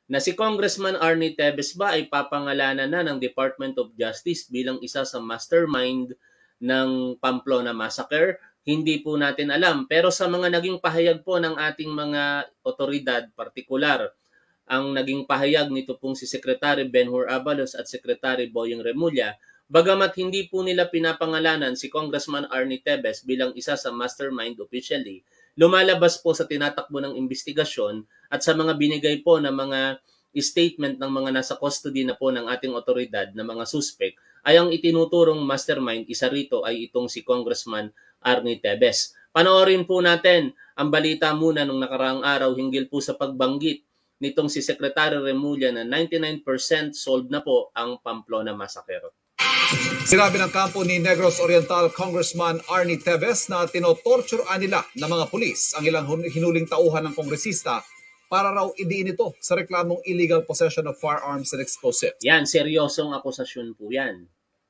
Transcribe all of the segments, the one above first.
na si Congressman Arnie Tevez ba ay papangalanan na ng Department of Justice bilang isa sa mastermind ng Pamplona Massacre? Hindi po natin alam. Pero sa mga naging pahayag po ng ating mga otoridad, partikular, ang naging pahayag nito pong si Secretary Benhur Abalos at Secretary Boyeng Remulla, bagamat hindi po nila pinapangalanan si Congressman Arnie Tevez bilang isa sa mastermind officially, lumalabas po sa tinatakbo ng investigasyon at sa mga binigay po ng mga statement ng mga nasa custody na po ng ating otoridad na mga suspect, ay ang itinuturong mastermind, isa rito ay itong si Congressman Arnie Tevez. Panoorin po natin ang balita muna nung nakaraang araw hinggil po sa pagbanggit nitong si Secretary Remulla na 99% solved na po ang Pamplona Massacre. Sinabi ng kampo ni Negros Oriental Congressman Arnie Tevez na tinotorturean nila ng mga pulis ang ilang hinuling tauhan ng kongresista para raw idiin ito sa reklamong illegal possession of firearms and explosives. Yan, seryosong akusasyon po yan.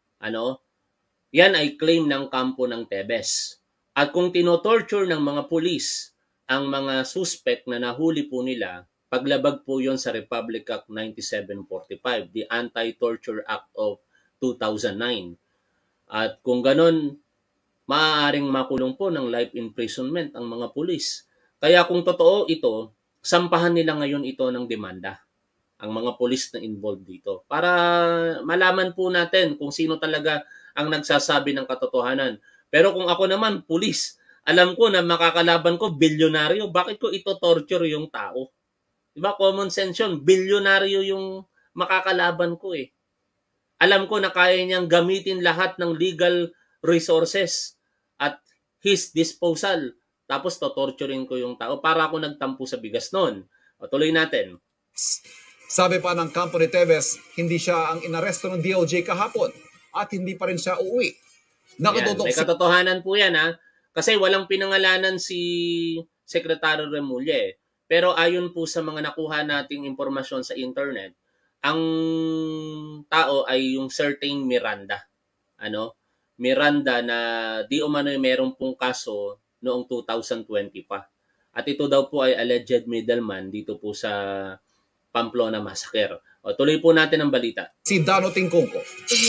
Yan ay claim ng kampo ng Tevez. At kung tinotorture ng mga pulis ang mga suspect na nahuli po nila, paglabag po yon sa Republic Act 9745, the Anti-Torture Act of 2009. At kung ganon, maaaring makulong po ng life imprisonment ang mga pulis. Kaya kung totoo ito, sampahan nila ngayon ito ng demanda, ang mga pulis na involved dito, para malaman po natin kung sino talaga ang nagsasabi ng katotohanan. Pero kung ako naman, pulis, alam ko na makakalaban ko, bilyonaryo, bakit ko ito torture yung tao? Diba, common sense yun, bilyonaryo yung makakalaban ko eh. Alam ko na kaya niyang gamitin lahat ng legal resources at his disposal. Tapos totorturin ko yung tao para ako nagtampo sa bigas noon. O tuloy natin. Sabi pa ng kampo ni Tevez, hindi siya ang inaresto ng DOJ kahapon at hindi pa rin siya uuwi. Yan, may katotohanan po yan ha. Kasi walang pinangalanan si Secretary Remulla eh. Pero ayon po sa mga nakuha nating impormasyon sa internet, ang tao ay yung certain Miranda. Miranda na di umano meron pong kaso noong 2020 pa. At ito daw po ay alleged middleman dito po sa Pamplona Massacre. O, tuloy po natin ang balita. Si Dano Tingkungko.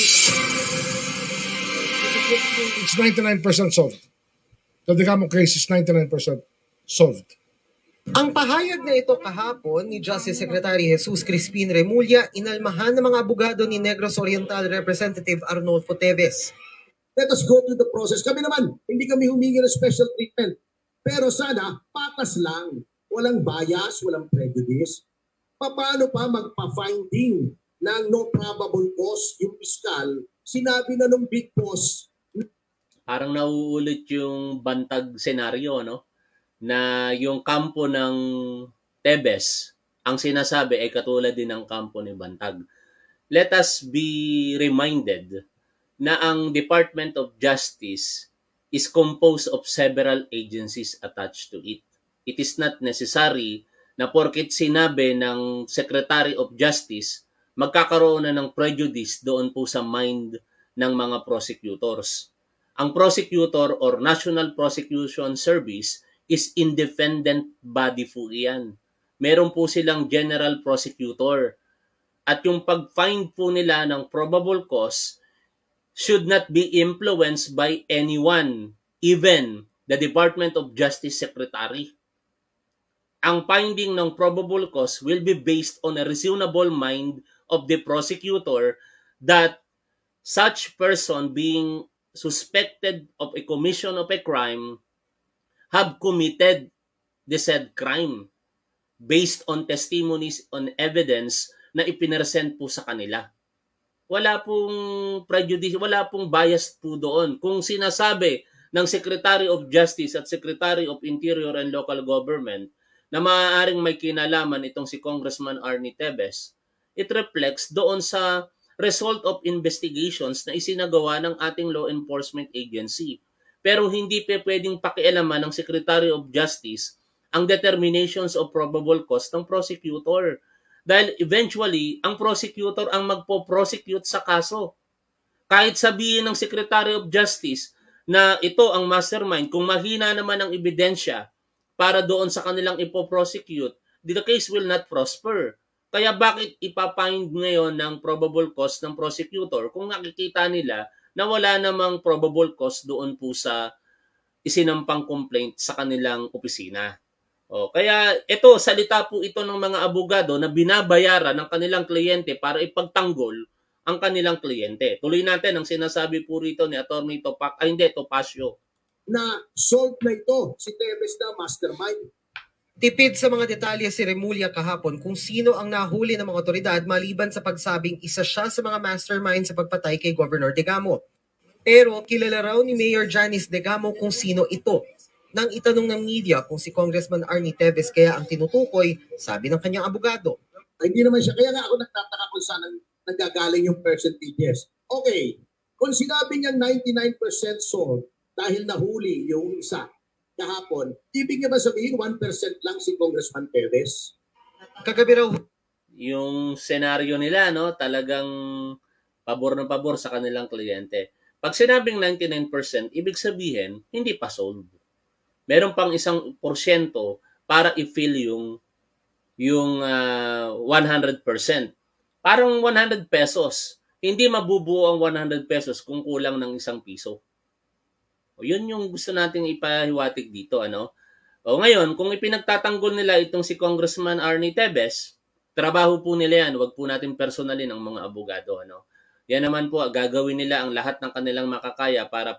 It's 99% solved. The Decamo case is 99% solved. Ang pahayag na ito kahapon ni Justice Secretary Jesus Crispin Remulla inalmahan ng mga abogado ni Negros Oriental Representative Arnolfo Tevez. Let us go through the process. Kami naman, hindi kami humingi ng special treatment. Pero sana, patas lang. Walang bias, walang prejudice. Paano pa magpa-finding ng no probable cause yung piskal? Sinabi na nung big boss. Parang nauulit yung bantag senaryo, no? Na yung kampo ng Tevez, ang sinasabi ay katulad din ng kampo ni Bantag. Let us be reminded na ang Department of Justice is composed of several agencies attached to it. It is not necessary na porket sinabi ng Secretary of Justice, magkakaroon na ng prejudice doon po sa mind ng mga prosecutors. Ang prosecutor or National Prosecution Service is independent body po yan. Meron po silang general prosecutor. At yung pag-find po nila ng probable cause should not be influenced by anyone, even the Department of Justice Secretary. Ang finding ng probable cause will be based on a reasonable mind of the prosecutor that such person being suspected of a commission of a crime have committed the said crime based on testimonies, on evidence na ipinresent po sa kanila. Wala pong prejudice, wala pong bias po doon. Kung sinasabi ng Secretary of Justice at Secretary of Interior and Local Government na maaaring may kinalaman itong si Congressman Arnie Tevez, it reflects doon sa result of investigations na isinagawa ng ating law enforcement agency. Pero hindi pa pwedeng pakialaman ng Secretary of Justice ang determinations of probable cause ng prosecutor. Dahil eventually, ang prosecutor ang magpo-prosecute sa kaso. Kahit sabihin ng Secretary of Justice na ito ang mastermind, kung mahina naman ang ebidensya para doon sa kanilang ipo-prosecute, the case will not prosper. Kaya bakit ipapind ngayon ng probable cause ng prosecutor kung nakikita nila na wala namang probable cause doon po sa isinampang complaint sa kanilang opisina. Kaya ito, salita po ito ng mga abogado na binabayaran ng kanilang kliyente para ipagtanggol ang kanilang kliyente. Tuloy natin ang sinasabi po rito ni Atty. Topacio. Na solved na ito si Tevez na mastermind. Tipid sa mga detalye si Remulla kahapon kung sino ang nahuli ng mga otoridad maliban sa pagsabing isa siya sa mga mastermind sa pagpatay kay Governor Degamo. Pero kilala raw ni Mayor Janice Degamo kung sino ito. Nang itanong ng media kung si Congressman Arnie Tevez kaya ang tinutukoy, sabi ng kanyang abogado. Ay, hindi naman siya. Kaya nga ako nagtataka kung saan nagagaling yung percentages. Okay, kung sinabi niyang 99% solved dahil nahuli yung isa kahapon, ibig niya ba sabihin 1% lang si Congressman Tevez? Kagabi raw yung senaryo nila, no, talagang pabor na pabor sa kanilang kliyente. Pag sinabing 99%, ibig sabihin, hindi pa sold. Meron pang 1% para i-fill yung 100%. Parang 100 pesos. Hindi mabubuo ang 100 pesos kung kulang ng 1 piso. Yun yung gusto nating ipahiwatig dito, ano? Ngayon, kung ipinagtatanggol nila itong si Congressman Arnie Tevez, trabaho po nila yan, wag po natin personalin ang mga abogado, ano? Yan naman po, gagawin nila ang lahat ng kanilang makakaya para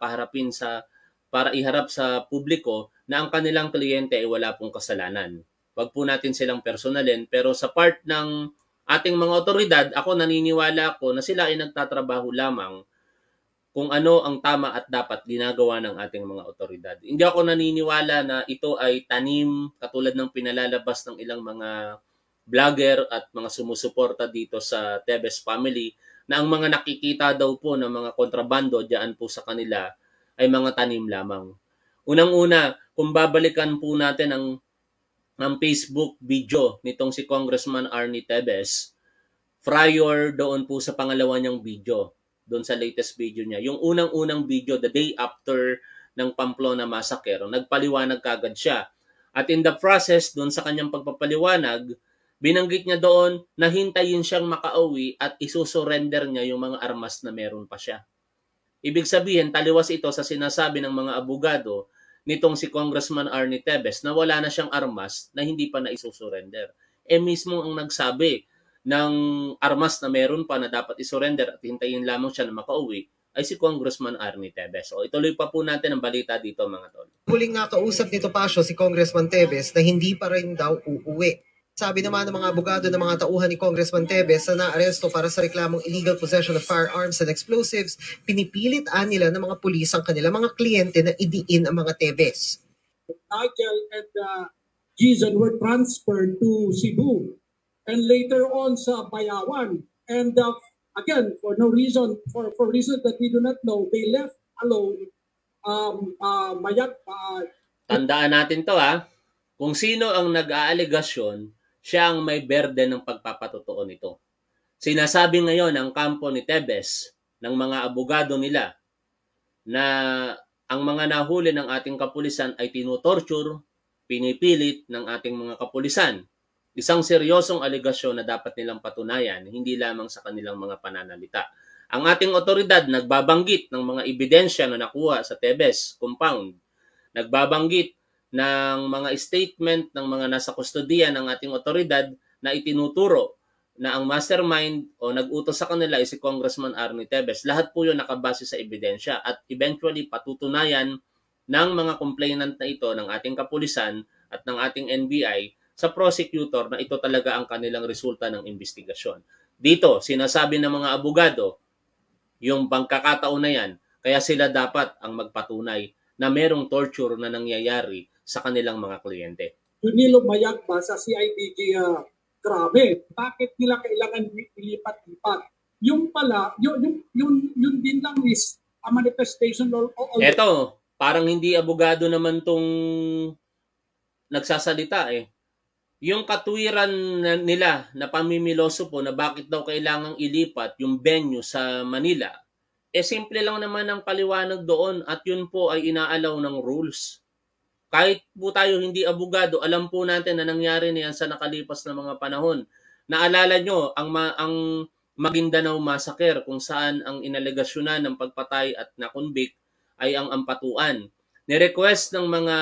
iharap sa publiko na ang kanilang kliyente ay wala pong kasalanan. Wag po natin silang personalin, pero sa part ng ating mga otoridad, ako naniniwala ako na sila ay nagtatrabaho lamang kung ano ang tama at dapat ginagawa ng ating mga otoridad. Hindi ako naniniwala na ito ay tanim katulad ng pinalalabas ng ilang mga vlogger at mga sumusuporta dito sa Tevez family na ang mga nakikita daw po ng mga kontrabando diyan po sa kanila ay mga tanim lamang. Unang-una, kung babalikan po natin ang Facebook video nitong si Congressman Arnie Tevez, prior doon po sa pangalawa niyang video, doon sa latest video niya. Yung unang-unang video, the day after ng Pamplona Massacre, nagpaliwanag kagad siya. At in the process, doon sa kanyang pagpapaliwanag, binanggit niya doon na hintayin siyang makauwi at isusurrender niya yung mga armas na meron pa siya. Ibig sabihin, taliwas ito sa sinasabi ng mga abogado nitong si Congressman Arnie Tevez na wala na siyang armas na hindi pa na isusurrender. Mismo ang nagsabi ng armas na meron pa na dapat isurrender at hintayin lamang siya na makauwi ay si Congressman Arnie Tevez. Ituloy pa po natin ang balita dito, mga tol. huling nakausap ni Topacio si Congressman Tevez na hindi pa rin daw uuwi. Sabi naman ng mga abogado ng mga tauhan ni Congressman Tevez na naaresto para sa reklamong illegal possession of firearms and explosives, pinipilit nila ng mga pulis ang kanilang mga kliyente na idiin ang mga Tevez. Nigel and Jason were transferred to Cebu and later on sa Bayawan. And again, for no reason, for reasons that we do not know, they left alone Tandaan natin to, ha. Kung sino ang nag-aalegasyon, siya ang may berde ng pagpapatotoo nito. Sinasabi ngayon ang kampo ni Tevez ng mga abogado nila na ang mga nahuli ng ating kapulisan ay tinutorture, pinipilit ng ating mga kapulisan. Isang seryosong alegasyon na dapat nilang patunayan, hindi lamang sa kanilang mga pananalita. Ang ating otoridad nagbabanggit ng mga ebidensya na nakuha sa Tevez compound. Nagbabanggit ng mga statement ng mga nasa kustodiya ng ating otoridad na itinuturo na ang mastermind o nag-utos sa kanila ay si Congressman Arnie Tevez. Lahat po yun nakabase sa ebidensya at eventually patutunayan ng mga complainant na ito ng ating kapulisan at ng ating NBI sa prosecutor na ito talaga ang kanilang resulta ng investigasyon. Dito, sinasabi ng mga abogado, yung pagkakataon na yan, kaya sila dapat ang magpatunay na merong torture na nangyayari sa kanilang mga kliyente. Junilo Mayagba sa CIDG, grabe, bakit nila kailangan ilipat-lipat? Yung pala, yun din lang is a manifestation or Eto, parang hindi abogado naman tong nagsasalita eh. Yung katwiran nila na pamimiloso po na bakit daw kailangang ilipat yung venue sa Manila, simple lang naman ang paliwanag doon at yun po ay inaalaw ng rules. Kahit po tayo hindi abogado, alam po natin na nangyari na yan sa nakalipas na mga panahon Naalala nyo ang Maguindanao Massacre kung saan ang inalegasyonan ng pagpatay at nakonvict ay ang Ampatuan. Ni-request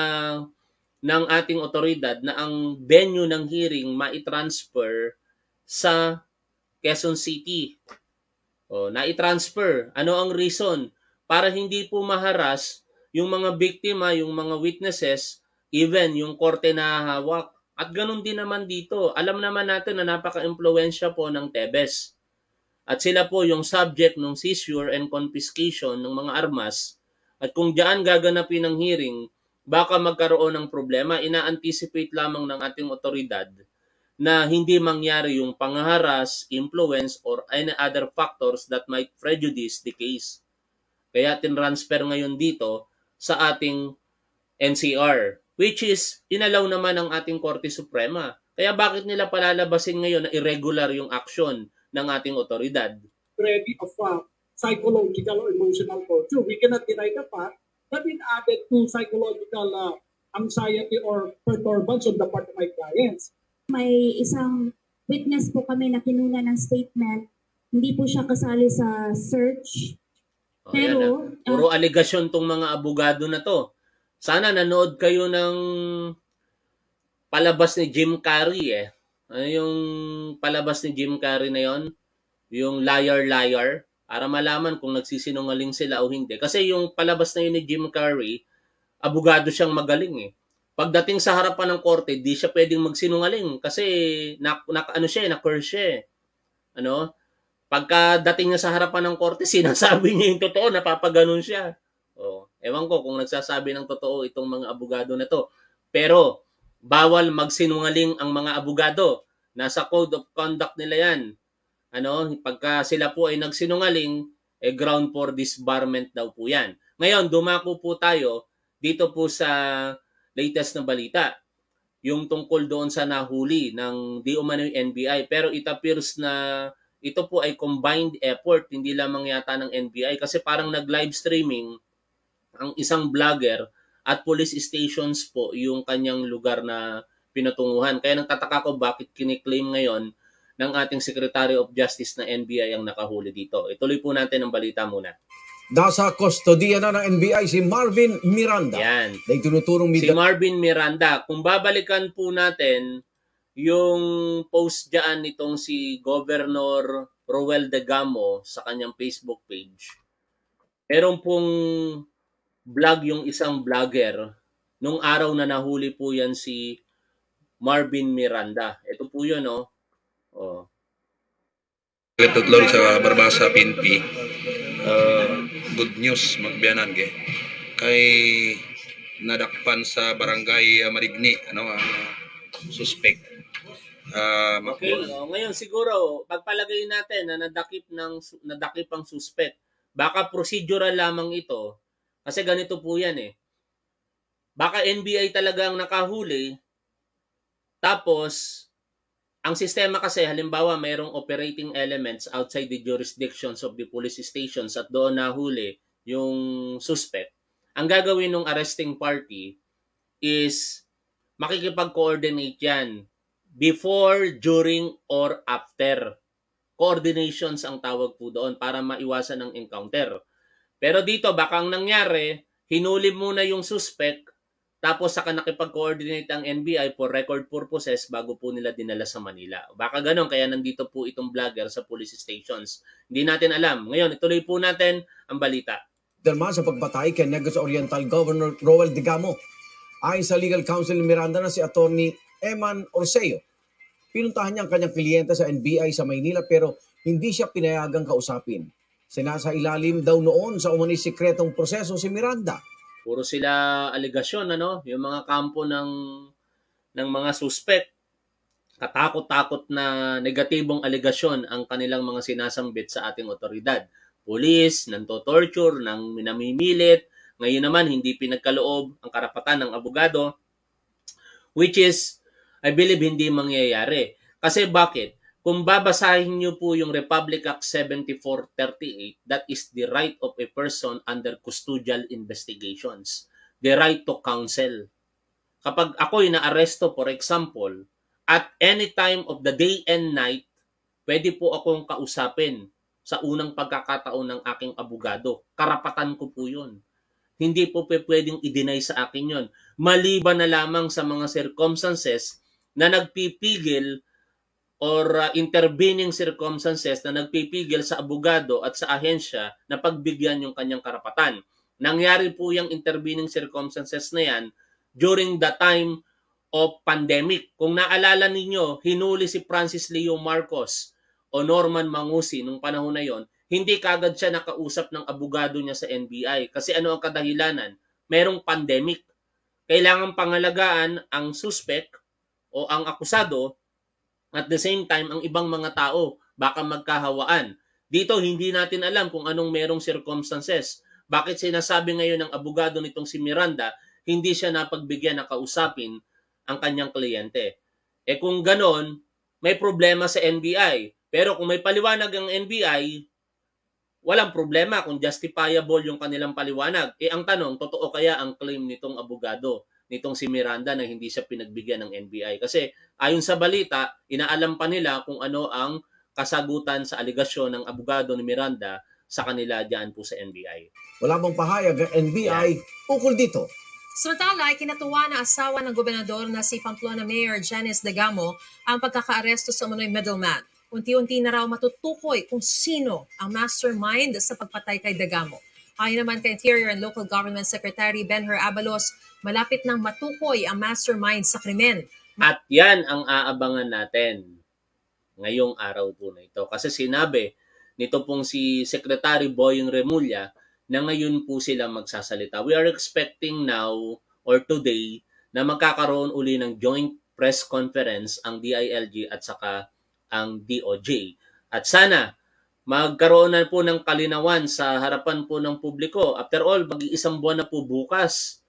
ng ating otoridad na ang venue ng hearing mai-transfer sa Quezon City. Nai-transfer. Ano ang reason? Para hindi po maharas yung mga biktima, yung mga witnesses, even yung korte na hawak. At ganun din naman dito. Alam naman natin na napaka-impluwensya po ng Tebes. At sila po yung subject ng seizure and confiscation ng mga armas. At kung diyan gaganapin ang hearing, baka magkaroon ng problema. Ina-anticipate lamang ng ating otoridad na hindi mangyari yung pangharas, influence, or any other factors that might prejudice the case. Kaya tinransfer ngayon dito sa ating NCR, which is inalaw naman ng ating Korte Suprema. Kaya bakit nila palalabasin ngayon na irregular yung action ng ating otoridad? Ready of psychological or emotional torture. We cannot deny the fact that it added to psychological anxiety or perturbance on the part of my clients. May isang witness po kami na kinuna ng statement. Hindi po siya kasali sa search. Pero puro aligasyon tong mga abogado na to. Sana nanood kayo ng palabas ni Jim Carrey Ano yung palabas ni Jim Carrey na yon? Yung Liar Liar, para malaman kung nagsisinungaling sila o hindi. Kasi yung palabas na yun ni Jim Carrey, abogado siyang magaling Pagdating sa harapan ng korte, di siya pwedeng magsinungaling kasi na-curse siya. Pagkadating niya sa harapan ng korte, sinasabi niya yung totoo, napapaganon siya. Ewan ko kung nagsasabi ng totoo itong mga abogado na to. Pero, bawal magsinungaling ang mga abogado. Nasa code of conduct nila yan. Pagka sila po ay nagsinungaling, ground for disbarment daw po yan. Ngayon, dumako po tayo dito po sa latest na balita. Yung tungkol doon sa nahuli ng di umano yung NBI. Pero it appears na ito po ay combined effort, hindi lamang yata ng NBI. Kasi parang nag-live streaming ang isang vlogger at police stations po yung kanyang lugar na pinatunguhan. Kaya nagtataka ko bakit kiniklaim ngayon ng ating Secretary of Justice na NBI ang nakahuli dito. Ituloy po natin ang balita muna. Nasa kustodiya na ng NBI si Marvin Miranda. Yan. Na itinuturong si Marvin Miranda. Kung babalikan po natin yung post dyan nitong si Governor Roel Degamo sa kanyang Facebook page, meron pong vlog yung isang vlogger. Nung araw na nahuli po yan si Marvin Miranda. Ito po yun, Tutlor sa Barbasa PNP. Good news magbiyanan kay nadakpan sa barangay Marigny suspect. Okay, ngayon siguro pagpalagay natin na nadakip ang suspect. Baka procedural lamang ito. Kasi ganito po yan Baka NBI talagang nakahuli. Tapos, ang sistema kasi, halimbawa, mayroong operating elements outside the jurisdictions of the police stations at doon nahuli yung suspect. Ang gagawin ng arresting party is makikipag-coordinate yan before, during, or after. Coordinations ang tawag po doon para maiwasan ang encounter. Pero dito, baka ang nangyari, hinuli muna yung suspect, tapos saka nakipag-coordinate ang NBI for record purposes bago po nila dinala sa Manila. Baka ganon, kaya nandito po itong vlogger sa police stations. Hindi natin alam. Ngayon, ituloy po natin ang balita. Derma sa pagpatay kay Negros Oriental Governor Roel Degamo. Ayon sa legal counsel ni Miranda na si Attorney Eman Orseo, pinuntahan niya ang kanyang kliyente sa NBI sa Maynila pero hindi siya pinayagang kausapin. Sinasa ilalim daw noon sa umano'y sikretong proseso si Miranda. Puro sila aligasyon, yung mga kampo ng mga suspect. Katakot-takot na negatibong aligasyon ang kanilang mga sinasambit sa ating otoridad. Police, nanto-torture, nang minamimilit. Ngayon naman, hindi pinagkaloob ang karapatan ng abogado, which is, I believe, hindi mangyayari. Kasi bakit? Kung babasahin niyo po yung Republic Act 7438, that is the right of a person under custodial investigations. The right to counsel. Kapag ako'y naaresto, for example, At any time of the day and night, pwede po akong kausapin sa unang pagkakataon ng aking abogado. Karapatan ko po yun. Hindi po pwedeng i-deny sa akin yun. Maliban na lamang sa mga circumstances na nagpipigil or intervening circumstances na nagpipigil sa abogado at sa ahensya na pagbigyan yung kanyang karapatan. Nangyari po yung intervening circumstances na yan during the time of pandemic. Kung naalala ninyo, hinuli si Francis Leo Marcos o Norman Mangusi nung panahon na yon, hindi kagad siya nakausap ng abogado niya sa NBI. Kasi ano ang kadahilanan? Merong pandemic. Kailangan pangalagaan ang suspect o ang akusado at the same time ang ibang mga tao. Baka magkahawaan. Dito hindi natin alam kung anong merong circumstances. Bakit sinasabi ngayon ng abogado nitong si Miranda, hindi siya napagbigyan na kausapin ang kanyang kliyente? Eh kung ganon, may problema sa NBI. Pero kung may paliwanag ang NBI, walang problema kung justifiable yung kanilang paliwanag. Eh ang tanong, totoo kaya ang claim nitong abogado, nitong si Miranda na hindi siya pinagbigyan ng NBI? Kasi ayon sa balita, inaalam pa nila kung ano ang kasagutan sa aligasyon ng abogado ni Miranda sa kanila diyan po sa NBI. Wala bang pahayag ng NBI ukol dito? Samantala, kinatuwa na asawa ng gobernador na si Pamplona Mayor Janice Degamo ang pagkakaaresto sa umano'y middleman. Unti-unti na raw matutukoy kung sino ang mastermind sa pagpatay kay Degamo. Ayon naman kay Interior and Local Government Secretary Benher Abalos, malapit nang matukoy ang mastermind sa krimen. At yan ang aabangan natin ngayong araw po na ito. Kasi sinabi nito pong si Secretary Boying Remulla na ngayon po sila magsasalita. We are expecting now or today na magkakaroon uli ng joint press conference ang DILG at saka ang DOJ. At sana magkaroon na po ng kalinawan sa harapan po ng publiko. After all, mag-iisang buwan na po bukas.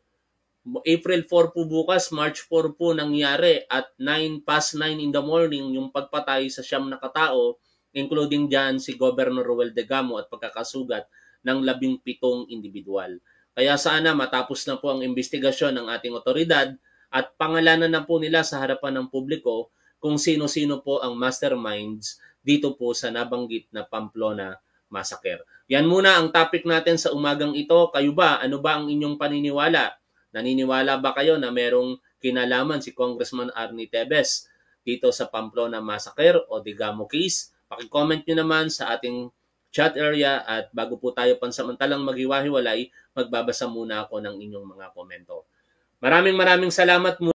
April 4 po bukas, March 4 po nangyari at 9 past 9 in the morning yung pagpatay sa 9 na katao, including dyan si Governor Roel Degamo at pagkakasugat ng 17 individual. Kaya sana matapos na po ang investigasyon ng ating otoridad at pangalanan na po nila sa harapan ng publiko kung sino-sino po ang masterminds dito po sa nabanggit na Pamplona Massacre. Yan muna ang topic natin sa umagang ito. Kayo ba? Ano ba ang inyong paniniwala? Naniniwala ba kayo na merong kinalaman si Congressman Arnie Tevez dito sa Pamplona Massacre o Degamo case? Paki-comment nyo naman sa ating chat area at bago po tayo pansamantalang maghiwa-hiwalay, magbabasa muna ako ng inyong mga komento. Maraming salamat muna.